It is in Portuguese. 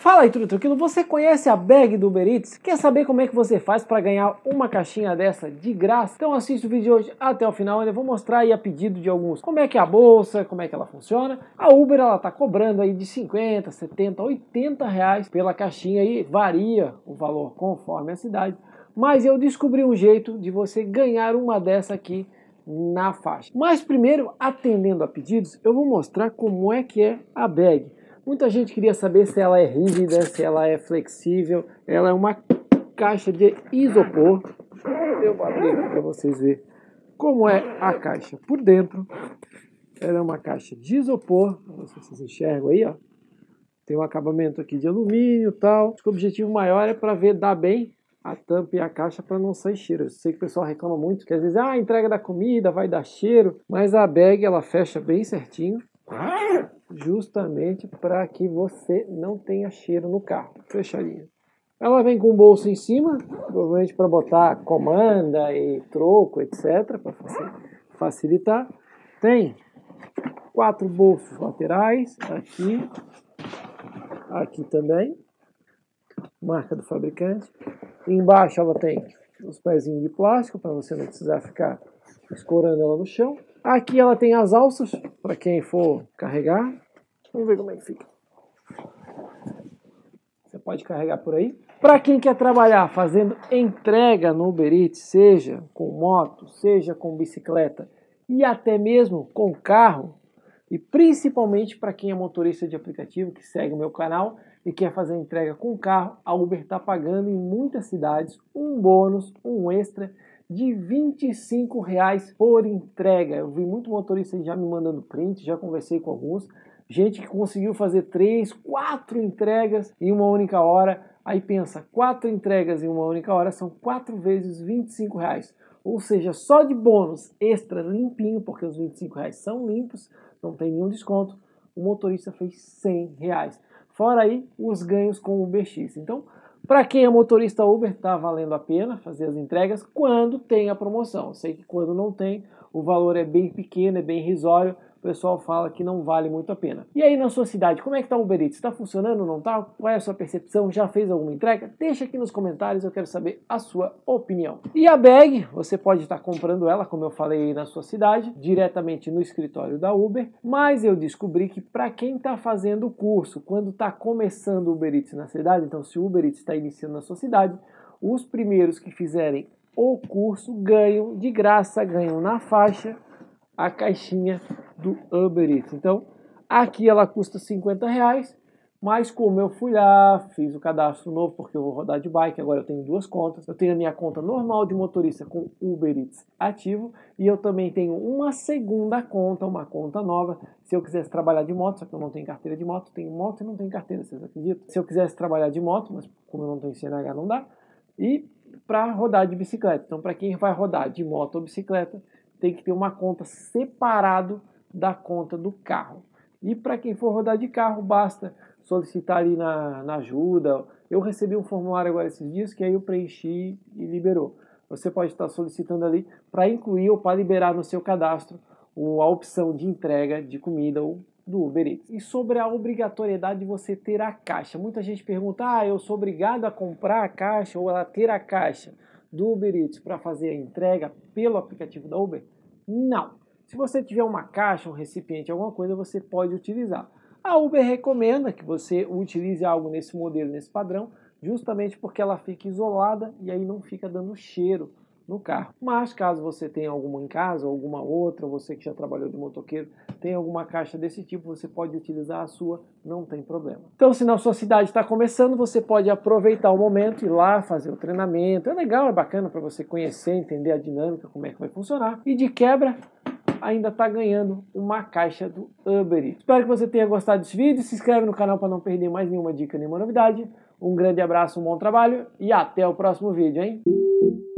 Fala aí, tudo tranquilo? Você conhece a bag do Uber Eats? Quer saber como é que você faz para ganhar uma caixinha dessa de graça? Então assiste o vídeo de hoje até o final, eu vou mostrar aí a pedido de alguns como é que é a bolsa, como é que ela funciona. A Uber, ela tá cobrando aí de 50, 70, 80 reais pela caixinha e varia o valor conforme a cidade. Mas eu descobri um jeito de você ganhar uma dessa aqui na faixa. Mas primeiro, atendendo a pedidos, eu vou mostrar como é que é a bag. Muita gente queria saber se ela é rígida, se ela é flexível. Ela é uma caixa de isopor. Eu vou abrir aqui para vocês verem como é a caixa por dentro. Ela é uma caixa de isopor. Não sei se vocês enxergam aí, ó. Tem um acabamento aqui de alumínio e tal. Acho que o objetivo maior é para ver dar bem a tampa e a caixa para não sair cheiro. Eu sei que o pessoal reclama muito, que às vezes a entrega da comida vai dar cheiro, mas a bag ela fecha bem certinho, justamente para que você não tenha cheiro no carro. Fechadinha. Ela vem com um bolso em cima, provavelmente para botar comanda e troco, etc, para facilitar. Tem 4 bolsos laterais, aqui também, marca do fabricante. Embaixo ela tem os pezinhos de plástico para você não precisar ficar escorando ela no chão. Aqui ela tem as alças para quem for carregar. Vamos ver como é que fica. Você pode carregar por aí. Para quem quer trabalhar fazendo entrega no Uber Eats, seja com moto, seja com bicicleta e até mesmo com carro, e principalmente para quem é motorista de aplicativo que segue o meu canal e quer fazer entrega com carro, a Uber está pagando em muitas cidades um bônus, um extra de R$25 por entrega. Eu vi muito motorista já me mandando print, já conversei com alguns, gente que conseguiu fazer 3, 4 entregas em uma única hora. Aí pensa, 4 entregas em uma única hora são 4 vezes R$25. Ou seja, só de bônus extra limpinho, porque os R$25 são limpos, não tem nenhum desconto, o motorista fez R$100. Fora aí os ganhos com o UberX. Então, para quem é motorista Uber, está valendo a pena fazer as entregas quando tem a promoção. Eu sei que quando não tem, o valor é bem pequeno, é bem irrisório. O pessoal fala que não vale muito a pena. E aí na sua cidade, como é que está o Uber Eats? Está funcionando ou não está? Qual é a sua percepção? Já fez alguma entrega? Deixa aqui nos comentários, eu quero saber a sua opinião. E a bag, você pode estar comprando ela, como eu falei aí na sua cidade, diretamente no escritório da Uber, mas eu descobri que para quem está fazendo o curso, quando está começando o Uber Eats na cidade, então se o Uber Eats está iniciando na sua cidade, os primeiros que fizerem o curso ganham de graça, ganham na faixa a caixinha do Uber Eats. Então, aqui ela custa R$50, mas como eu fui lá, fiz o cadastro novo porque eu vou rodar de bike, agora eu tenho 2 contas. Eu tenho a minha conta normal de motorista com Uber Eats ativo e eu também tenho uma segunda conta, uma conta nova. Se eu quisesse trabalhar de moto, só que eu não tenho carteira de moto, tenho moto e não tenho carteira, vocês acreditam? Se eu quisesse trabalhar de moto, mas como eu não tenho CNH não dá, e para rodar de bicicleta. Então, para quem vai rodar de moto ou bicicleta, tem que ter uma conta separado da conta do carro. E para quem for rodar de carro, basta solicitar ali na ajuda. Eu recebi um formulário agora esses dias, que aí eu preenchi e liberou. Você pode estar solicitando ali para incluir ou para liberar no seu cadastro a opção de entrega de comida ou do Uber Eats. E sobre a obrigatoriedade de você ter a caixa. Muita gente pergunta, eu sou obrigado a comprar a caixa ou a ter a caixa do Uber Eats para fazer a entrega pelo aplicativo da Uber? Não. Se você tiver uma caixa, um recipiente, alguma coisa, você pode utilizar. A Uber recomenda que você utilize algo nesse modelo, nesse padrão, justamente porque ela fica isolada e aí não fica dando cheiro no carro. Mas caso você tenha alguma em casa, ou alguma outra, você que já trabalhou de motoqueiro, tem alguma caixa desse tipo, você pode utilizar a sua, não tem problema. Então, se na sua cidade está começando, você pode aproveitar o momento e ir lá fazer o treinamento. É legal, é bacana para você conhecer, entender a dinâmica, como é que vai funcionar. E de quebra, ainda está ganhando uma caixa do Uber Eats. Espero que você tenha gostado desse vídeo. Se inscreve no canal para não perder mais nenhuma dica, nenhuma novidade. Um grande abraço, um bom trabalho e até o próximo vídeo, hein?